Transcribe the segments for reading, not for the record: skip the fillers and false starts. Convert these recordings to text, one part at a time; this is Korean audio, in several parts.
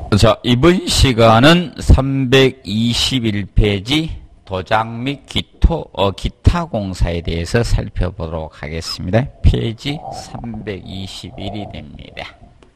자, 이번 시간은 321페이지 도장 및 기타 공사에 대해서 살펴보도록 하겠습니다. 페이지 321이 됩니다.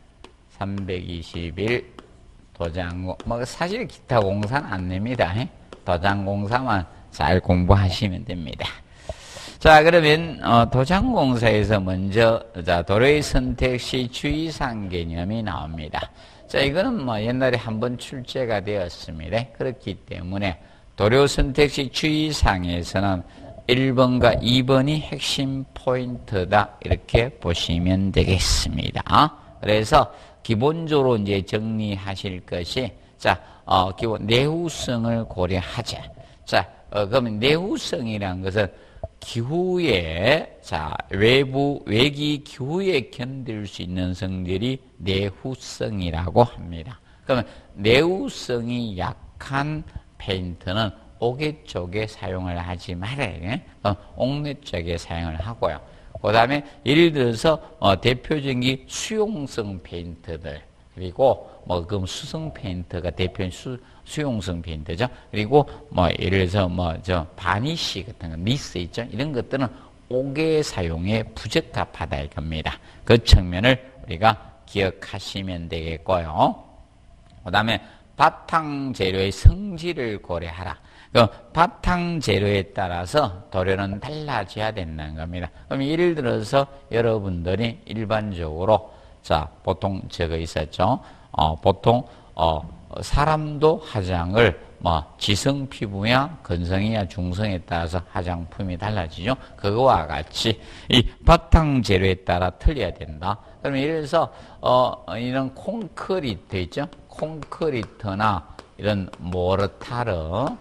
321 도장, 사실 기타 공사는 안 냅니다. 도장 공사만 잘 공부하시면 됩니다. 자, 그러면 도장 공사에서 먼저 도료의 선택 시 주의사항 개념이 나옵니다. 자, 이거는 옛날에 한번 출제가 되었습니다. 그렇기 때문에 도료 선택 시 주의사항에서는 1번과 2번이 핵심 포인트다, 이렇게 보시면 되겠습니다. 그래서 기본적으로 이제 정리하실 것이, 기본 내후성을 고려하자. 자, 그러면 내후성이라는 것은 기후에, 외기 기후에 견딜 수 있는 성질이 내후성이라고 합니다. 그러면 내후성이 약한 페인트는 옥외 쪽에 사용을 하지 말아요. 옥내 쪽에 사용을 하고요. 그 다음에 예를 들어서 대표적인 수용성 페인트들, 그리고 그럼 수성 페인트가 대표적인 수용성 페인트죠. 그리고 예를 들어서 바니쉬 같은 거, 니스 있죠. 이런 것들은 옥외 사용에 부적합하다 이겁니다. 그 측면을 우리가 기억하시면 되겠고요. 그 다음에 바탕 재료의 성질을 고려하라. 바탕 재료에 따라서 도료는 달라져야 된다는 겁니다. 그럼 예를 들어서 여러분들이 일반적으로, 보통 저거 있었죠. 보통 사람도 화장을 지성 피부야 건성이야 중성에 따라서 화장품이 달라지죠. 그거와 같이 이 바탕 재료에 따라 틀려야 된다. 그러면 예를 들어서 이런 콘크리트 있죠. 콘크리트나 이런 모르타르,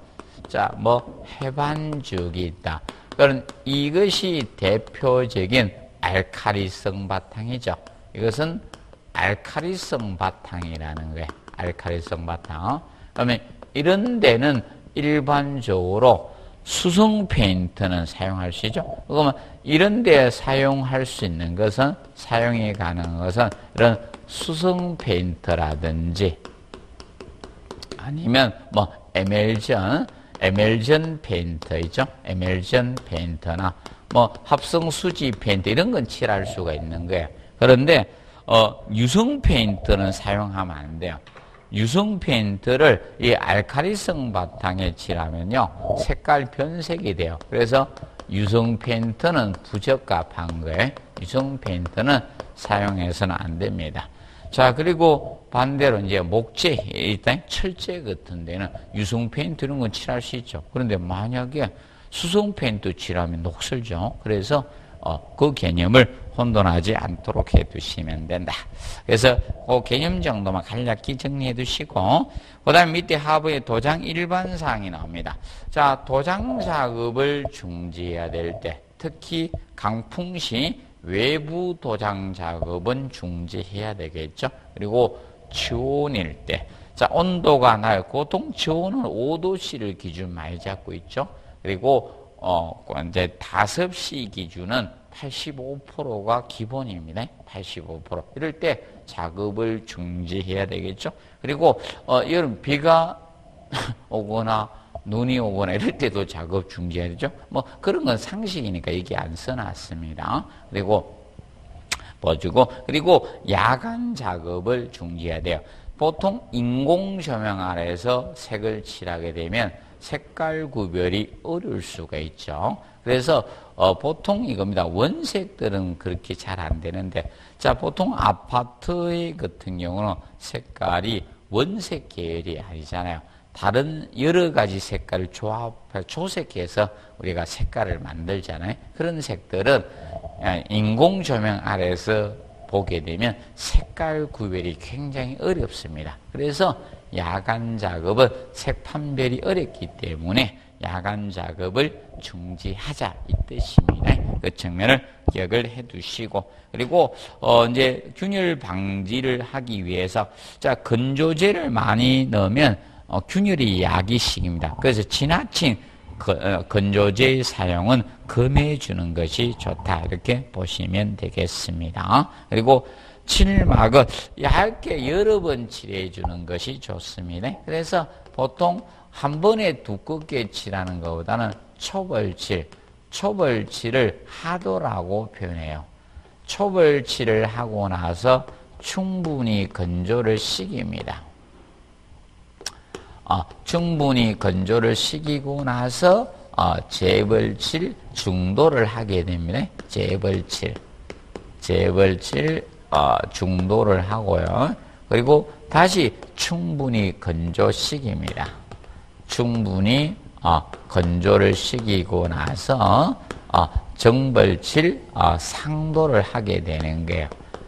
해반죽이 있다. 그럼 이것이 대표적인 알카리성 바탕이죠. 이것은 알카리성 바탕이라는 거예요. 알카리성 바탕. 그러면 이런 데는 일반적으로 수성 페인트는 사용할 수 있죠. 그러면 이런 데 사용할 수 있는 것은, 사용이 가능한 것은 이런 수성 페인트라든지 아니면 에멜전 페인트 있죠. 에멜전 페인트나 합성 수지 페인트 이런 건 칠할 수가 있는 거예요. 그런데 유성 페인트는 사용하면 안 돼요. 유성 페인트를 이 알카리성 바탕에 칠하면요, 색깔 변색이 돼요. 그래서 유성 페인트는 부적합한 거예요. 유성 페인트는 사용해서는 안 됩니다. 자, 그리고 반대로 이제 목재, 일단 철제 같은 데는 유성 페인트 이런 건 칠할 수 있죠. 그런데 만약에 수성 페인트 칠하면 녹슬죠. 그래서 그 개념을 혼돈하지 않도록 해두시면 된다. 그래서 그 개념 정도만 간략히 정리해 두시고, 그 다음에 밑에 하부에 도장 일반사항이 나옵니다. 자, 도장 작업을 중지해야 될 때, 특히 강풍 시 외부 도장 작업은 중지해야 되겠죠. 그리고 지온일 때, 온도가 나요. 보통 지온은 5도씨를 기준 많이 잡고 있죠. 그리고 이제 5시 기준은 85%가 기본입니다. 85%. 이럴 때 작업을 중지해야 되겠죠. 그리고 여름 비가 오거나 눈이 오거나 이럴 때도 작업 중지해야 되죠. 그런 건 상식이니까 얘기 안 써놨습니다. 그리고 봐주고, 그리고 야간 작업을 중지해야 돼요. 보통 인공 조명 아래에서 색을 칠하게 되면 색깔 구별이 어려울 수가 있죠. 그래서 보통 이겁니다. 원색들은 그렇게 잘 안 되는데, 보통 아파트 같은 경우는 색깔이 원색 계열이 아니잖아요. 다른 여러 가지 색깔을 조색해서 우리가 색깔을 만들잖아요. 그런 색들은 인공 조명 아래에서 보게 되면 색깔 구별이 굉장히 어렵습니다. 그래서 야간 작업은 색 판별이 어렵기 때문에 야간 작업을 중지하자, 이 뜻입니다. 그 측면을 기억을 해 두시고, 그리고 이제 균열 방지를 하기 위해서 건조제를 많이 넣으면 균열이 야기식입니다. 그래서 지나친 건조제의 사용은 금해주는 것이 좋다, 이렇게 보시면 되겠습니다. 그리고 칠막은 얇게 여러 번 칠해 주는 것이 좋습니다. 그래서 보통 한 번에 두껍게 칠하는 것보다는 초벌칠을 하도라고 표현해요. 초벌칠을 하고 나서 충분히 건조를 시킵니다. 충분히 건조를 시키고 나서 재벌칠 중도를 하게 됩니다. 재벌칠 중도를 하고요. 그리고 다시 충분히 건조시킵니다. 충분히 건조를 시키고 나서 정벌칠 상도를 하게 되는 거예요.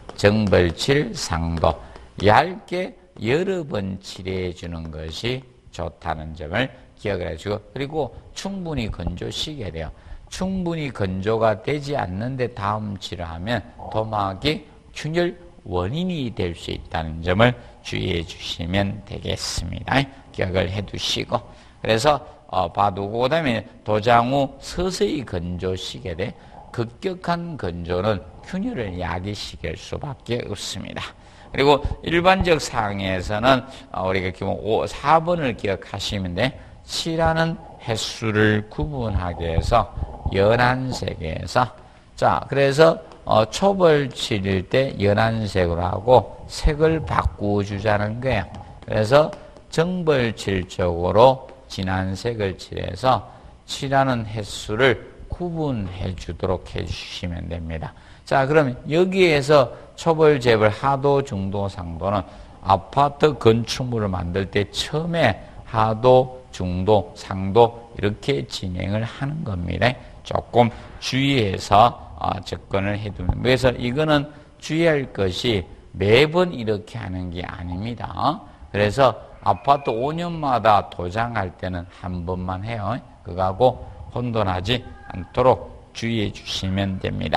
정벌칠 상도. 얇게 여러 번 칠해 주는 것이 좋다는 점을 기억을 해주고, 그리고 충분히 건조시켜야 돼요. 충분히 건조가 되지 않는데 다음 칠을 하면 도막이 균열 원인이 될 수 있다는 점을 주의해 주시면 되겠습니다. 기억을 해 두시고, 그래서 봐두고, 그 다음에 도장 후 서서히 건조시켜야 돼. 급격한 건조는 균열을 야기시킬 수밖에 없습니다. 그리고 일반적 사항에서는 우리가 기본 4번을 기억하시면 돼. 칠하는 횟수를 구분하기 위해서 연한색에서, 자, 그래서 초벌 칠일 때 연한색으로 하고 색을 바꾸어 주자는 거예요. 그래서 정벌 칠 쪽으로 진한 색을 칠해서 칠하는 횟수를 구분해 주도록 해 주시면 됩니다. 자, 그러면 여기에서 초벌, 재벌, 하도, 중도, 상도는 아파트 건축물을 만들 때 처음에 하도, 중도, 상도 이렇게 진행을 하는 겁니다. 조금 주의해서 접근을 해두면. 그래서 이거는 주의할 것이 매번 이렇게 하는 게 아닙니다. 그래서 아파트 5년마다 도장할 때는 한 번만 해요. 그거하고 혼돈하지 않도록 주의해 주시면 됩니다.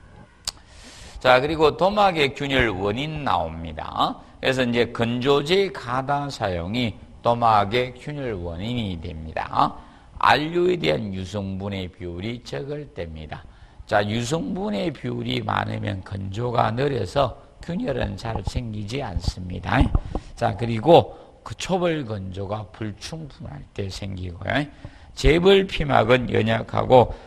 자, 그리고 도막의 균열 원인 나옵니다. 그래서 이제 건조제 가다 사용이 도막의 균열 원인이 됩니다. 안료에 대한 유성분의 비율이 적을 때입니다. 자, 유성분의 비율이 많으면 건조가 느려서 균열은 잘 생기지 않습니다. 자, 그리고 그 초벌 건조가 불충분할 때 생기고요. 재벌 피막은 연약하고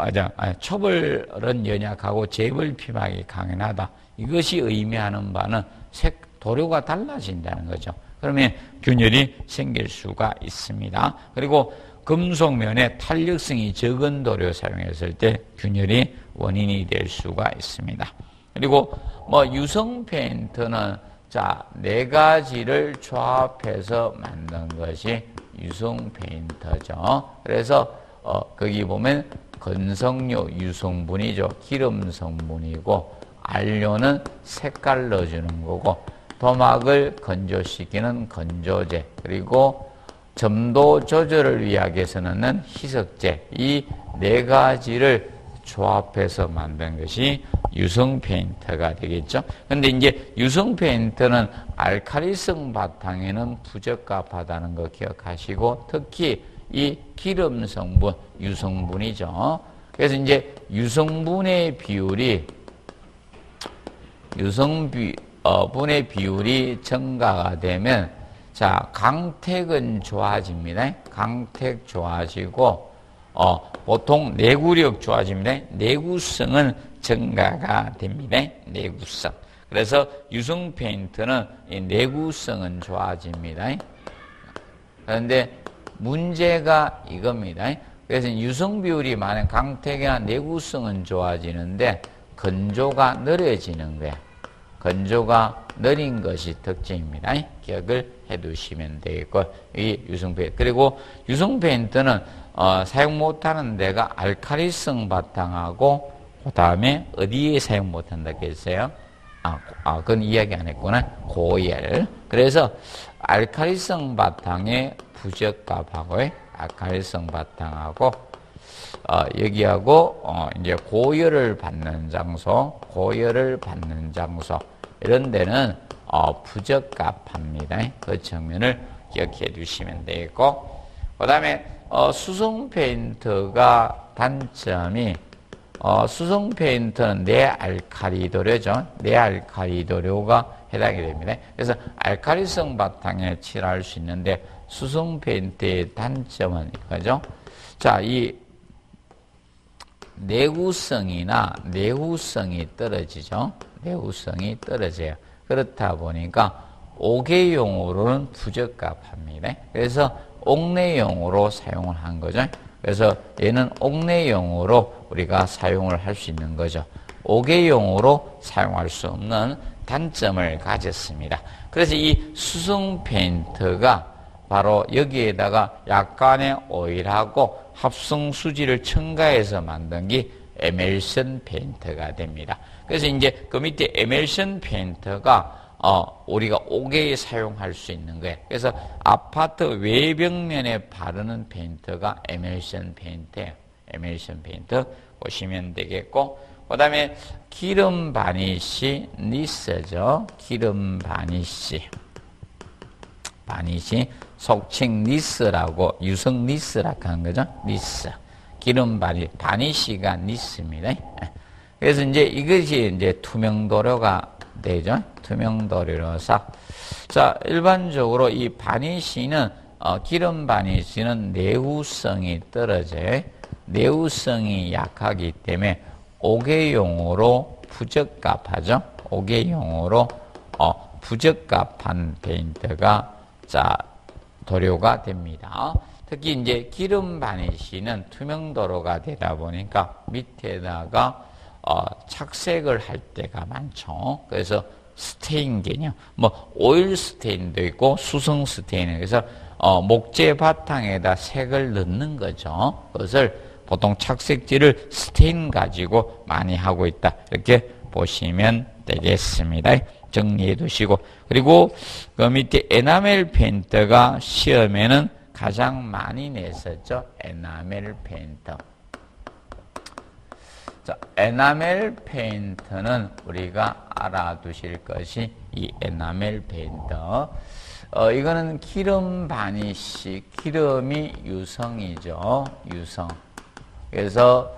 초벌은 연약하고 재벌 피막이 강연하다. 이것이 의미하는 바는 도료가 달라진다는 거죠. 그러면 균열이 생길 수가 있습니다. 그리고 금속면에 탄력성이 적은 도료 사용했을 때 균열이 원인이 될 수가 있습니다. 그리고 유성 페인트는 자, 4가지를 조합해서 만든 것이 유성 페인트죠. 그래서 거기 보면 건성료 유성분이죠. 기름 성분이고, 안료는 색깔 넣어주는 거고, 도막을 건조시키는 건조제, 그리고 점도 조절을 위하기 위해서는 희석제, 이 4가지를 조합해서 만든 것이 유성 페인트가 되겠죠. 근데 이제 유성 페인트는 알칼리성 바탕에는 부적합하다는 거 기억하시고, 특히 이 기름 성분, 유성분이죠. 그래서 이제 유성분의 비율이 증가가 되면, 자, 강택은 좋아집니다. 강택 좋아지고, 보통 내구력 좋아집니다. 내구성은 증가가 됩니다. 내구성. 그래서 유성 페인트는 내구성은 좋아집니다. 그런데 문제가 이겁니다. 그래서 유성 비율이 많은 강택이나 내구성은 좋아지는데 건조가 느려지는 거예요. 건조가 느린 것이 특징입니다. 기억을 해두시면 되겠고, 이 유성 페인트. 그리고 유성 페인트는 사용 못하는 데가 알칼리성 바탕하고, 그 다음에 어디에 사용 못한다고 했어요? 그건 이야기 안 했구나. 고열. 그래서 알칼리성 바탕에 부적합하고, 알칼리성 바탕하고, 여기하고, 이제 고열을 받는 장소, 이런 데는, 부적합합니다. 그 측면을 기억해 두시면 되겠고, 그 다음에, 수성 페인트가 단점이, 수성 페인트는 내알칼리 도료죠. 내알칼리 도료가 해당이 됩니다. 그래서 알칼리성 바탕에 칠할 수 있는데 수성 페인트의 단점은 이거죠. 자, 이 내구성이 떨어지죠. 내구성이 떨어져요. 그렇다 보니까 옥외용으로는 부적합합니다. 그래서 옥내용으로 사용을 한 거죠. 그래서 얘는 옥내용으로 우리가 사용을 할 수 있는 거죠. 옥외용으로 사용할 수 없는 단점을 가졌습니다. 그래서 이 수성 페인트가 바로 여기에다가 약간의 오일하고 합성 수지를 첨가해서 만든 게 에멜션 페인트가 됩니다. 그래서 이제 그 밑에 에멜션 페인트가 우리가 옥외에 사용할 수 있는 거예요. 그래서 아파트 외벽면에 바르는 페인트가 에멜션 페인트예요. 에멜션 페인트 보시면 되겠고, 그 다음에 기름 바니쉬 니스죠. 기름 바니쉬. 속칭 니스라고, 유성 니스라고 하는 거죠. 니스. 기름 바니쉬가 니스입니다. 그래서 이제 이것이 이제 투명도료가 되죠. 투명도료로서. 자, 일반적으로 이 바니쉬는, 기름 바니쉬는 내후성이 떨어져요. 내후성이 약하기 때문에 옥외용으로 부적합하죠. 옥외용으로, 부적합한 페인트가, 자, 도료가 됩니다. 특히 이제 기름 바니쉬는 투명도료가 되다 보니까 밑에다가 착색을 할 때가 많죠. 그래서 스테인 개념, 오일 스테인도 있고 수성 스테인. 그래서 목재 바탕에다 색을 넣는 거죠. 그것을 보통 착색지를 스테인 가지고 많이 하고 있다. 이렇게 보시면 되겠습니다. 정리해 두시고. 그리고 그 밑에 에나멜 페인트가 시험에는 가장 많이 냈었죠. 에나멜 페인트. 자, 에나멜 페인트는 우리가 알아두실 것이 이 에나멜 페인트. 이거는 기름 바니쉬, 기름이 유성이죠. 유성. 그래서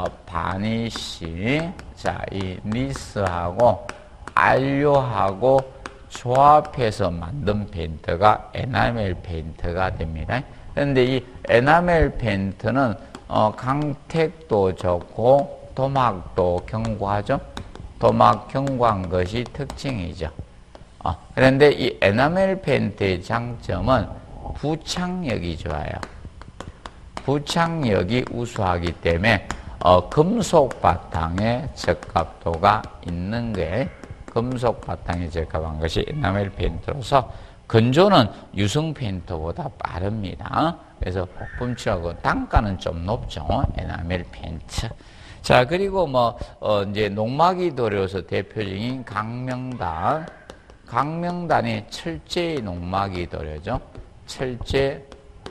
바니쉬, 자, 이 니스하고 안료하고 조합해서 만든 페인트가 에나멜 페인트가 됩니다. 그런데 이 에나멜 페인트는 강택도 좋고 도막도 견고하죠. 도막 견고한 것이 특징이죠. 그런데 이 에나멜 페인트의 장점은 부착력이 좋아요. 부착력이 우수하기 때문에 금속 바탕에 적합도가 있는 게, 금속 바탕에 적합한 것이 에나멜 페인트로서 건조는 유성 페인트보다 빠릅니다. 그래서 복분치하고 단가는 좀 높죠. 에나멜 페인트. 자, 그리고 이제 녹막이 도료에서 대표적인 강명단. 강명단이 철제 녹막이 도료죠. 철제,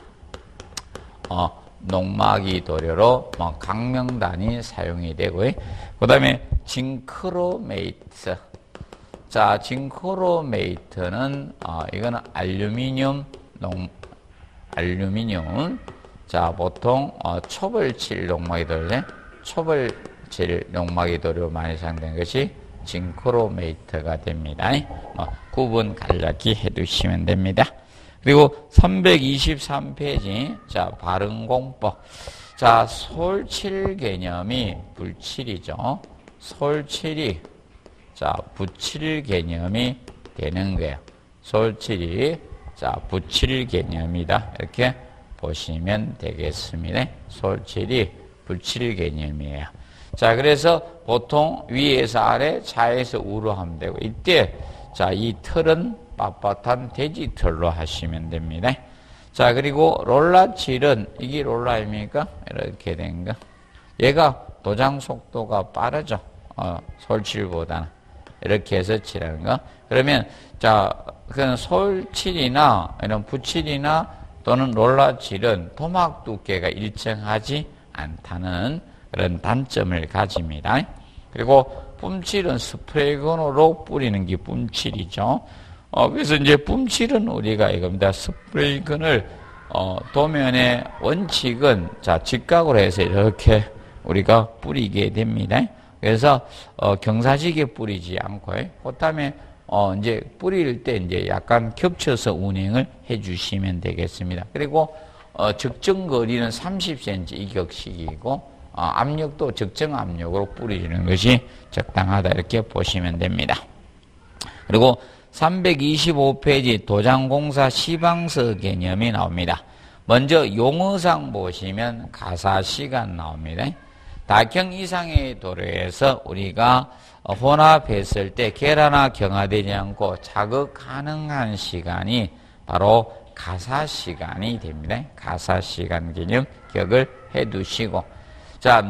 녹막이 도료로 강명단이 사용이 되고요. 그 다음에 징크로메이트. 자, 징크로메이트는 이거는 알루미늄. 자, 보통 초벌칠 녹막이 도료, 초벌칠 녹막이 도료 많이 사용된 것이 징크로메이트가 됩니다. 구분 간략히 해두시면 됩니다. 그리고 323페이지, 자, 발음공법. 자, 솔칠 개념이 불칠이죠. 솔칠이, 자, 부칠 개념이 되는 거예요. 솔칠이, 자, 부칠 개념이다. 이렇게 보시면 되겠습니다. 솔칠이 부칠 개념이에요. 자, 그래서 보통 위에서 아래, 좌에서 우로 하면 되고, 이때, 자, 이 틀은 빳빳한 돼지 털로 하시면 됩니다. 자, 그리고 롤라칠은, 이게 롤라입니까? 이렇게 된 거. 얘가 도장 속도가 빠르죠. 솔칠보다는. 이렇게 해서 칠하는 거. 그러면, 자, 그건 솔칠이나, 이런 부칠이나 또는 롤라칠은 토막 두께가 일정하지 않다는 그런 단점을 가집니다. 그리고 뿜칠은 스프레이건으로 뿌리는 게 뿜칠이죠. 그래서 이제 뿜칠은 우리가 이겁니다. 스프레이건을 도면의 원칙은, 자, 직각으로 해서 이렇게 우리가 뿌리게 됩니다. 그래서 경사지게 뿌리지 않고 그다음에 이제 뿌릴 때 이제 약간 겹쳐서 운행을 해주시면 되겠습니다. 그리고 적정 거리는 30cm 이격식이고 압력도 적정 압력으로 뿌리는 것이 적당하다 이렇게 보시면 됩니다. 그리고 325페이지 도장공사 시방서 개념이 나옵니다. 먼저 용어상 보시면 가사시간 나옵니다. 다경 이상의 도로에서 우리가 혼합했을 때 계라나 경화되지 않고 작업 가능한 시간이 바로 가사시간이 됩니다. 가사시간 개념 기억을 해두시고, 자,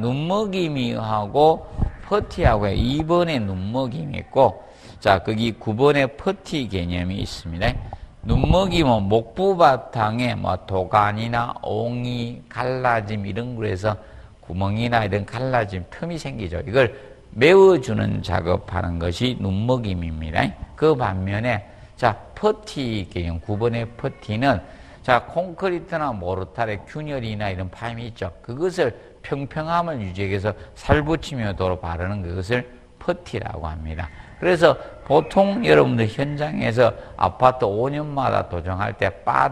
눈먹임이하고 퍼티하고 2번에 눈먹임이 있고, 자, 거기 9번에 퍼티 개념이 있습니다. 눈먹임은 목부 바탕에 뭐 도간이나 옹이, 갈라짐 이런 거에서 구멍이나 이런 갈라짐 틈이 생기죠. 이걸 메워주는 작업하는 것이 눈먹임입니다. 그 반면에 자, 퍼티 개념 9번의 퍼티는 자, 콘크리트나 모르타르의 균열이나 이런 파임이 있죠. 그것을 평평함을 유지하기 위해서 살붙이며 도로 바르는 그것을 퍼티라고 합니다. 그래서 보통 여러분들 현장에서 아파트 5년마다 도정할 때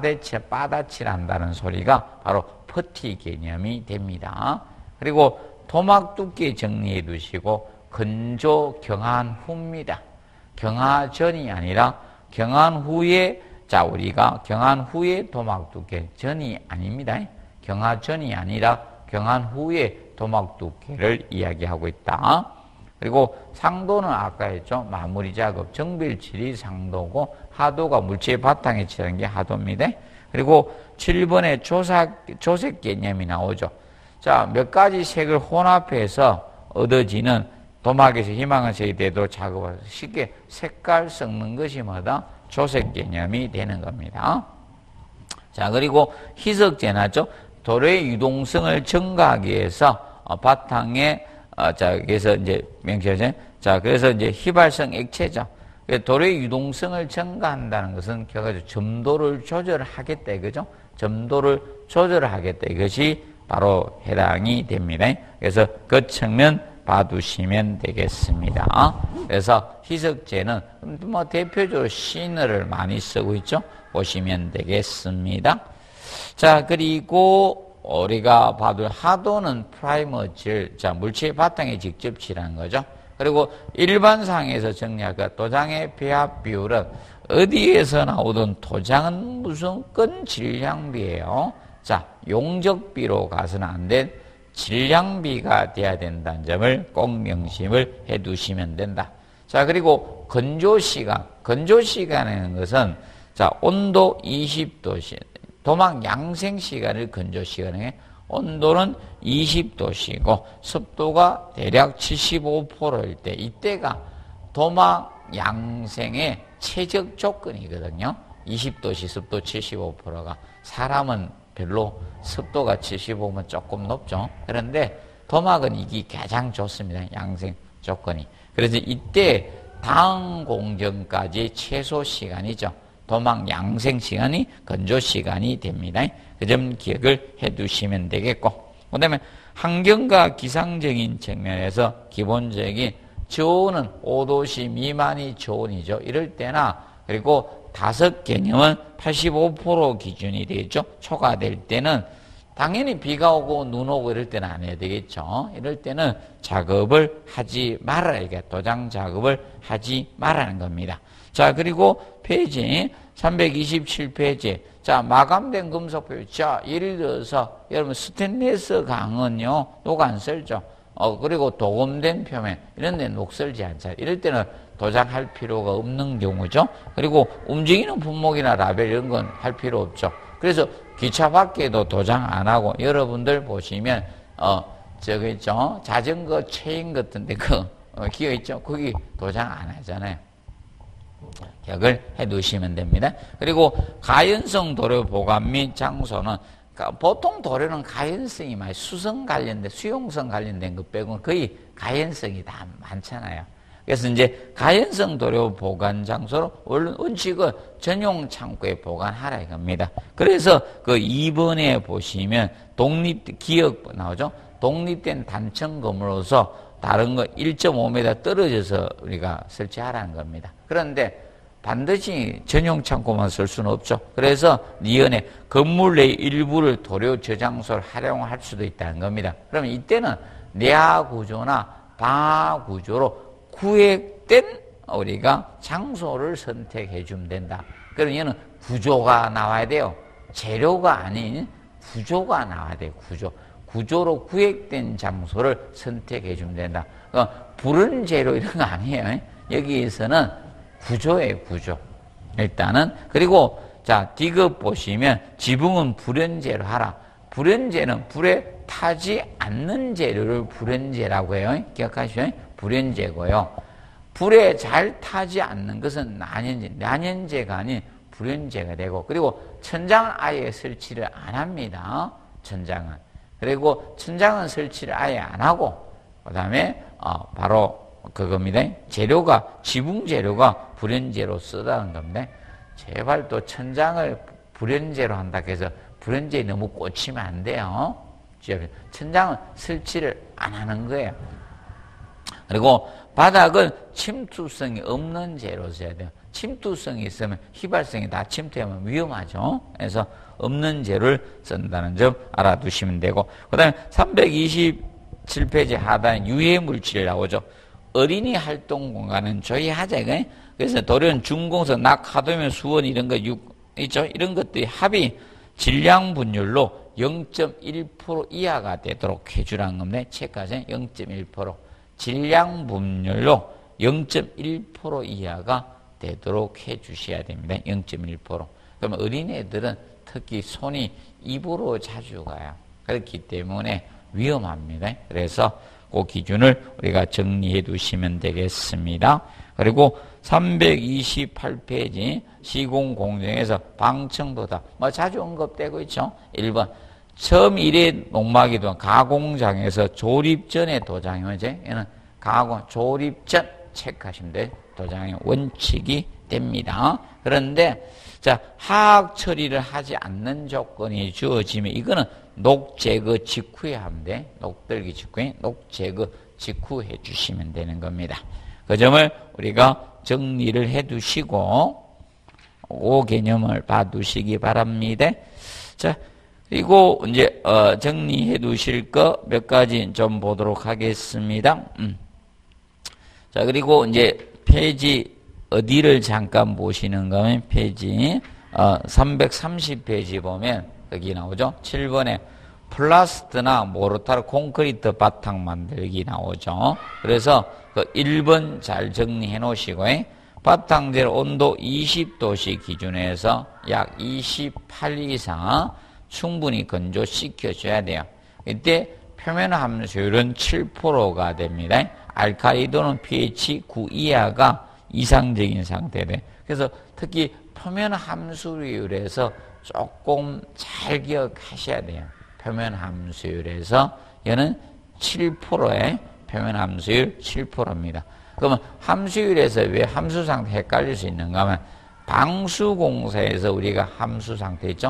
빠다칠 한다는 소리가 바로 퍼티 개념이 됩니다. 그리고 토막 두께 정리해 두시고 건조 경한 후입니다. 경화 전이 아니라 경한 후에 자 우리가 경한 후에 토막 두께 전이 아닙니다. 경화 전이 아니라 경한 후에 토막 두께를 이야기하고 있다. 그리고 상도는 아까 했죠. 마무리 작업, 정밀칠이 상도고 하도가 물체 바탕에 칠하는 게 하도입니다. 그리고 7번에 조색 개념이 나오죠. 자, 몇 가지 색을 혼합해서 얻어지는 도막에서 희망한 색이 되도록 작업을 쉽게 색깔 섞는 것이 뭐다? 조색 개념이 되는 겁니다. 자, 그리고 희석제나죠. 도로의 유동성을 증가하기 위해서 바탕에 자, 그래서 이제 명시하죠. 자, 그래서 이제 휘발성 액체죠. 도로의 유동성을 증가한다는 것은 결과적으로 점도를 조절하겠다 이거죠. 점도를 조절하겠다 이것이 바로 해당이 됩니다. 그래서 그 측면 봐두시면 되겠습니다. 그래서 희석제는 뭐 대표적으로 시너를 많이 쓰고 있죠. 보시면 되겠습니다. 자, 그리고 우리가 봐둘 하도는 프라이머 질, 자, 물체 바탕에 직접 칠하는 거죠. 그리고 일반상에서 정리할까 도장의 배합 비율은 어디에서 나오든 도장은 무슨 건 질량비예요. 자, 용적비로 가서는 안 된 질량비가 돼야 된다는 점을 꼭 명심을 해 두시면 된다. 자, 그리고 건조시간. 건조시간이라는 것은 자, 온도 20도씨. 도막 양생 시간을 건조 시간에 온도는 20도씨고 습도가 대략 75%일 때 이때가 도막 양생의 최적 조건이거든요. 20도씨 습도 75%가 사람은 별로 습도가 75면 조금 높죠. 그런데 도막은 이게 가장 좋습니다. 양생 조건이. 그래서 이때 당 공정까지 최소 시간이죠. 도막 양생 시간이 건조 시간이 됩니다. 그 점 기억을 해 두시면 되겠고, 그 다음에 환경과 기상적인 측면에서 기본적인 저온은 5도씨 미만이 저온이죠. 이럴 때나 그리고 5개념은 85% 기준이 되겠죠. 초과될 때는 당연히 비가 오고 눈 오고 이럴 때는 안 해야 되겠죠. 이럴 때는 작업을 하지 말아야 도장 작업을 하지 말라는 겁니다. 자, 그리고 페이지 327페이지. 자, 마감된 금속 표시. 자, 예를 들어서 여러분 스테인리스 강은요, 녹 안 쓸죠. 그리고 도금된 표면 이런 데 녹 쓸지 않잖아요. 이럴 때는 도장할 필요가 없는 경우죠. 그리고 움직이는 분목이나 라벨 이런 건 할 필요 없죠. 그래서 기차 밖에도 도장 안 하고 여러분들 보시면 저기 있죠. 자전거 체인 같은데 기어 있죠. 거기 도장 안 하잖아요. 기억을 해 두시면 됩니다. 그리고 가연성 도료 보관 및 장소는 보통 도료는 가연성이 많이 수성 관련된 수용성 관련된 것 빼고는 거의 가연성이 다 많잖아요. 그래서 이제 가연성 도료 보관 장소로 원래 원칙은 전용 창고에 보관하라 이겁니다. 그래서 그 2번에 보시면 독립 기억 나오죠. 독립된 단층 건물로서 다른 거 1.5m 떨어져서 우리가 설치하라는 겁니다. 그런데 반드시 전용 창고만 쓸 수는 없죠. 그래서 니은에 건물 내 일부를 도료 저장소를 활용할 수도 있다는 겁니다. 그러면 이때는 내화 구조나 방화 구조로 구획된 우리가 장소를 선택해 주면 된다. 그러면 얘는 구조가 나와야 돼요. 재료가 아닌 구조가 나와야 돼요. 구조로 구획된 장소를 선택해 주면 된다. 부른 재료 이런 거 아니에요. 여기에서는 구조예요, 구조. 일단은. 그리고, 자, 디귿 보시면 지붕은 불연재로 하라. 불연재는 불에 타지 않는 재료를 불연재라고 해요. 기억하시죠? 불연재고요. 불에 잘 타지 않는 것은 난연재가 아닌 불연재가 되고, 그리고 천장은 아예 설치를 안 합니다. 천장은. 그리고 천장은 설치를 아예 안 하고, 그 다음에, 바로 그겁니다. 재료가, 지붕 재료가 불연재로 쓰다는 겁니다. 제발 또 천장을 불연재로 한다 해서 불연재에 너무 꽂히면 안 돼요. 천장은 설치를 안 하는 거예요. 그리고 바닥은 침투성이 없는 재료로 써야 돼요. 침투성이 있으면 휘발성이 다 침투하면 위험하죠. 그래서 없는 재료를 쓴다는 점 알아두시면 되고, 그 다음에 327페이지 하단에 유해 물질 나오죠. 어린이 활동 공간은 조회하자. 그래서 도련, 중공서, 낙, 하도면, 수원 이런 거 있죠. 이런 것들이 합이 질량 분율로 0.1% 이하가 되도록 해주라는 겁니다. 체크하세요. 0.1%. 질량 분율로 0.1% 이하가 되도록 해주셔야 됩니다. 0.1%. 그러면 어린애들은 특히 손이 입으로 자주 가요. 그렇기 때문에 위험합니다. 그래서 그 기준을 우리가 정리해 두시면 되겠습니다. 그리고 328페이지 시공공정에서 방청도다. 자주 언급되고 있죠. 1번. 처음 일에 농막이든 가공장에서 조립 전에 도장이죠. 얘는 조립 전 체크하시면 돼요. 도장의 원칙이 됩니다. 그런데 자, 하악 처리를 하지 않는 조건이 주어지면 이거는 녹 제거 직후에 하면 돼. 녹들기 직후에 녹 제거 직후에 주시면 되는 겁니다. 그 점을 우리가 정리를 해 두시고 그 개념을 봐두시기 바랍니다. 자, 그리고 이제 정리해 두실 거 몇 가지 좀 보도록 하겠습니다. 자, 그리고 이제 페이지 어디를 잠깐 보시는가 하면 페이지 330페이지 보면 여기 나오죠. 7번에 플라스트나 모르타르 콘크리트 바탕 만들기 나오죠. 그래서 그 1번 잘 정리해 놓으시고 바탕재료 온도 20도씨 기준에서 약 28 이상 충분히 건조시켜 줘야 돼요. 이때 표면 함수율은 7%가 됩니다. 알칼리도는 pH 9 이하가 이상적인 상태돼. 그래서 특히 표면 함수율에서 조금 잘 기억하셔야 돼요. 표면 함수율에서 얘는 7%의 표면 함수율 7%입니다. 그러면 함수율에서 왜 함수 상태 헷갈릴 수 있는가 하면 방수공사에서 우리가 함수 상태 있죠?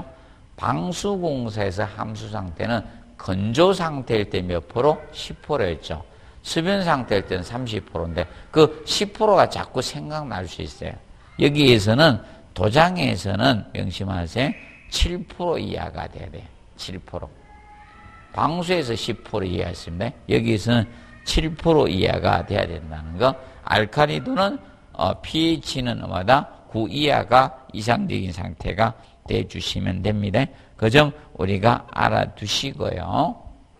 방수공사에서 함수 상태는 건조 상태일 때 몇 프로? 10%였죠. 수변 상태일 때는 30%인데 그 10%가 자꾸 생각날 수 있어요. 여기에서는 도장에서는 명심하세요. 7% 이하가 돼야 돼요. 7%. 방수에서 10% 이하였습니다. 여기에서는 7% 이하가 돼야 된다는 거. 알칼리도는 pH는 마다 9 이하가 이상적인 상태가 돼 주시면 됩니다. 그 점 우리가 알아두시고요.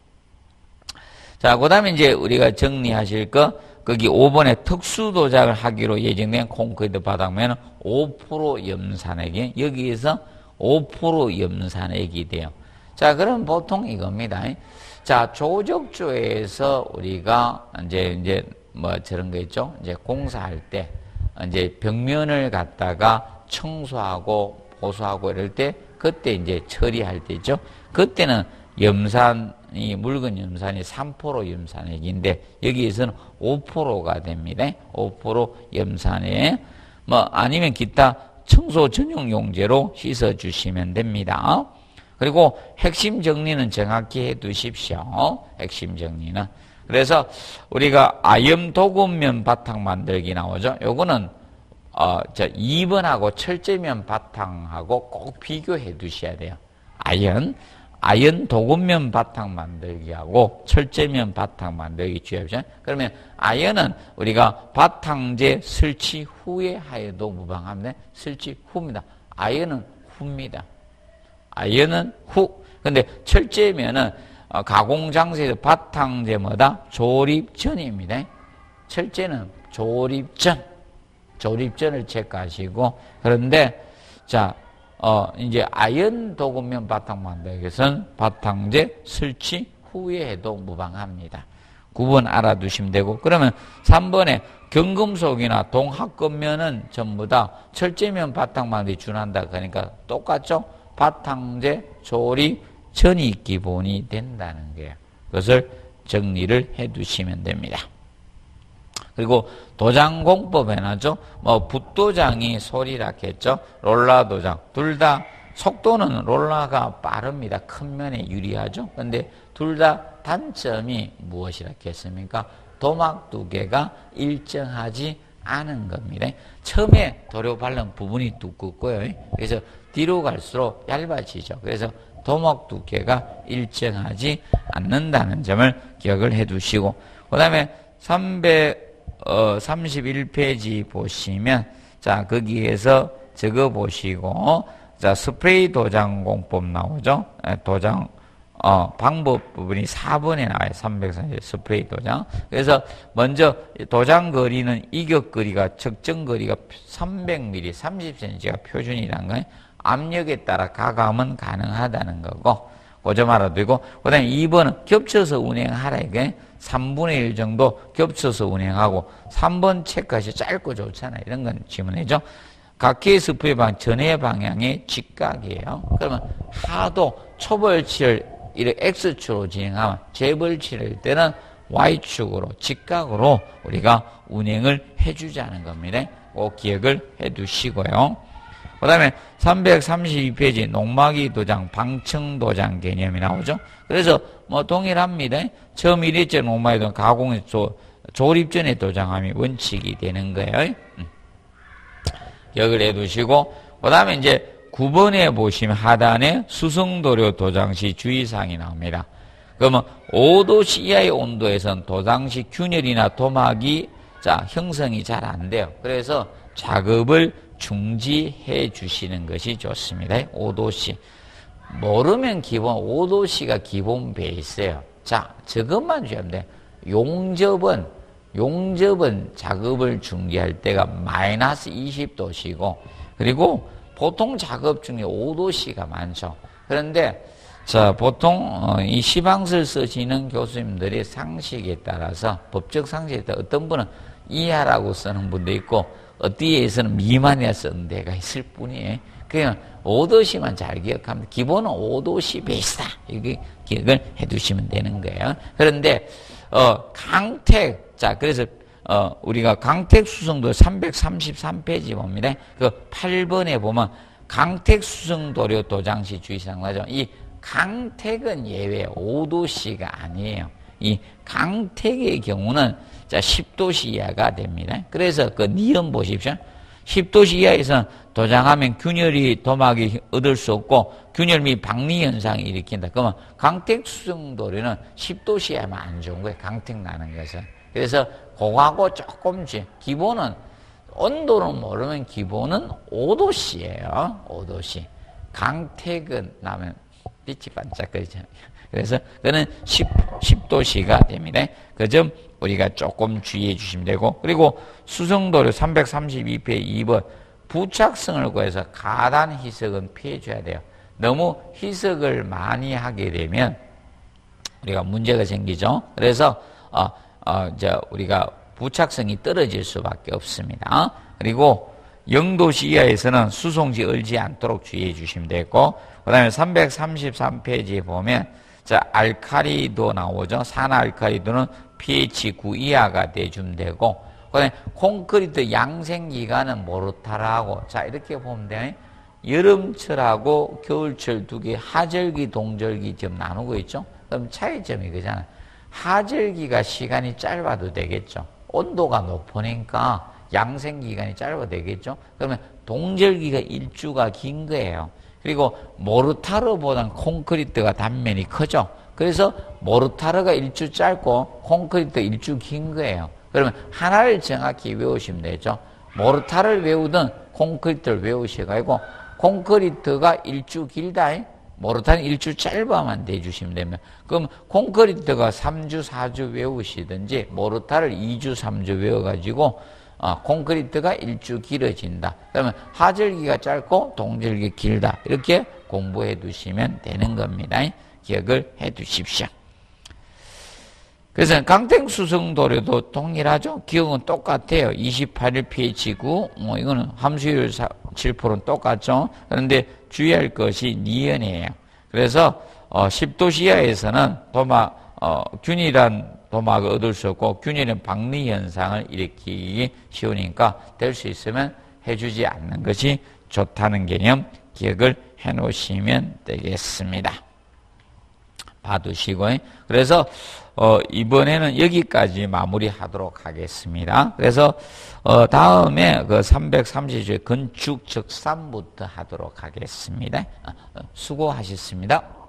자, 그 다음에 이제 우리가 정리하실 거, 거기 5번에 특수 도장을 하기로 예정된 콘크리트 바닥면은 5% 염산액이, 여기에서 5% 염산액이 돼요. 자, 그럼 보통 이겁니다. 자, 조적조에서 우리가 이제 뭐 저런 거 있죠? 이제 공사할 때, 이제 벽면을 갖다가 청소하고 보수하고 이럴 때, 그때 이제 처리할 때 있죠? 그때는 염산이, 묽은 염산이 3% 염산액인데, 여기에서는 5%가 됩니다. 5% 염산액. 아니면 기타 청소 전용 용제로 씻어주시면 됩니다. 그리고 핵심 정리는 정확히 해 두십시오. 핵심 정리는. 그래서 우리가 아염 도금면 바탕 만들기 나오죠. 요거는 2번하고 철제면 바탕하고 꼭 비교해 두셔야 돼요. 아연 도금면 바탕 만들기하고 철제면 바탕 만들기 주의하죠. 그러면 아연은 우리가 바탕재 설치 후에 하여도 무방합니다. 설치 후입니다. 아연은 후입니다. 아연은 후. 근데 철제면은 가공 장소에서 바탕재 뭐다? 조립 전입니다. 철제는 조립 전. 조립전을 체크하시고, 그런데, 자, 이제 아연 도금면 바탕 만들기 위해서는 바탕재 설치 후에 해도 무방합니다. 9번 알아두시면 되고, 그러면 3번에 경금속이나 동합금면은 전부 다 철제면 바탕 만들기 준한다. 그러니까 똑같죠? 바탕재 조립 전이 기본이 된다는 거예요. 그것을 정리를 해 두시면 됩니다. 그리고 도장 공법에나죠. 붓도장이 소리라 했죠. 롤라 도장. 둘 다 속도는 롤라가 빠릅니다. 큰 면에 유리하죠. 근데 둘 다 단점이 무엇이라 했습니까? 도막 두께가 일정하지 않은 겁니다. 처음에 도료 바른 부분이 두껍고요. 그래서 뒤로 갈수록 얇아지죠. 그래서 도막 두께가 일정하지 않는다는 점을 기억을 해 두시고, 그 다음에 331페이지 보시면, 자, 거기에서 적어 보시고, 자, 스프레이 도장 공법 나오죠? 도장, 방법 부분이 4번에 나와요. 330 스프레이 도장. 그래서 먼저 도장 거리는 이격 거리가, 적정 거리가 300mm, 30cm가 표준이란 거예요. 압력에 따라 가감은 가능하다는 거고, 그 점 알아두고, 그 다음에 2번은 겹쳐서 운행하라, 이게 3분의 1 정도 겹쳐서 운행하고, 3번 체크하시 짧고 좋잖아요. 이런 건 지문이죠. 각기의 스프의 전해 방향의 직각이에요. 그러면 하도 초벌치를 이렇게 X축으로 진행하면 재벌치를 때는 Y축으로, 직각으로 우리가 운행을 해주자는 겁니다. 꼭 기억을 해 두시고요. 그 다음에 332페이지 농막이 도장, 방청 도장 개념이 나오죠. 그래서 동일합니다. 처음 1회째 농막이 도장 가공의 조립 전에 도장함이 원칙이 되는 거예요. 기억을 해 두시고, 그 다음에 이제 9번에 보시면 하단에 수성도료 도장 시 주의사항이 나옵니다. 그러면 5도 이하의 온도에서는 도장 시 균열이나 도막이 형성이 잘 안 돼요. 그래서 작업을 중지해 주시는 것이 좋습니다. 5도씨. 모르면 기본 5도씨가 기본 베이스예요. 자, 저것만 주시면 돼요. 용접은 작업을 중지할 때가 마이너스 20도씨고, 그리고 보통 작업 중에 5도씨가 많죠. 그런데 보통 이 시방서를 쓰시는 교수님들이 상식에 따라서, 법적 상식에 따라 어떤 분은 이하라고 쓰는 분도 있고, 어디에서는 미만이라 쓰는 데가 있을 뿐이에요. 그냥 5도씨만 잘 기억하면 기본은 5도씨 베이스다. 이렇게 기억을 해 두시면 되는 거예요. 그런데 강택, 그래서 우리가 강택 수성도 333페이지 봅니다. 그 8번에 보면 강택 수성도료 도장시 주의사항 나죠. 이 강택은 예외, 5도씨가 아니에요. 이 강택의 경우는 10도씨 이하가 됩니다. 그래서 그 니은 보십시오. 10도씨 이하에서는 도장하면 균열이 도막이 얻을 수 없고 균열 및 박리 현상을 일으킨다. 그러면 강택 수성도료는 10도씨 이하면 안 좋은 거예요. 강택 나는 것은. 그래서 그거하고 조금씩 기본은 온도는 모르면 기본은 5도씨예요. 5도씨. 강택은 나면 빛이 반짝거리잖아요. 그래서 그는 10도씨가 됩니다. 그 점 우리가 조금 주의해 주시면 되고, 그리고 수성도료 332페이지 2번 부착성을 구해서 가단 희석은 피해 줘야 돼요. 너무 희석을 많이 하게 되면 우리가 문제가 생기죠. 그래서 우리가 부착성이 떨어질 수밖에 없습니다. 그리고 0도씨 이하에서는 수송지 얼지 않도록 주의해 주시면 되고, 그 다음에 333페이지에 보면 알카리도 나오죠. 산알카리도는 pH 9 이하가 돼주면 되고, 그 다음에 콘크리트 양생기간은 모르타라고, 이렇게 보면 돼요. 여름철하고 겨울철 두 개 하절기, 동절기 지금 나누고 있죠. 그럼 차이점이 그잖아요. 하절기가 시간이 짧아도 되겠죠. 온도가 높으니까 양생 기간이 짧아도 되겠죠. 그러면 동절기가 일주가 긴 거예요. 그리고 모르타르보다는 콘크리트가 단면이 크죠. 그래서 모르타르가 일주 짧고 콘크리트가 일주 긴 거예요. 그러면 하나를 정확히 외우시면 되죠. 모르타르를 외우든 콘크리트를 외우셔가지고 콘크리트가 일주 길다, 모르타르는 일주 짧아만 대주시면 되면, 그럼 콘크리트가 3주, 4주 외우시든지 모르타르를 2주, 3주 외워가지고 콘크리트가 일주 길어진다. 그러면 하절기가 짧고 동절기 길다. 이렇게 공부해 두시면 되는 겁니다. 기억을 해 두십시오. 그래서 강택수성도료도 동일하죠. 기억은 똑같아요. 28일 pH9, 이거는 함수율 7%는 똑같죠. 그런데 주의할 것이 니은이에요. 그래서 10도 시야에서는 균일한 도막을 얻을 수 없고 균일한 박리 현상을 일으키기 쉬우니까 될 수 있으면 해주지 않는 것이 좋다는 개념 기억을 해 놓으시면 되겠습니다. 봐두시고. 그래서 이번에는 여기까지 마무리하도록 하겠습니다. 그래서 다음에 그 330조 건축 적산부터 하도록 하겠습니다. 수고하셨습니다.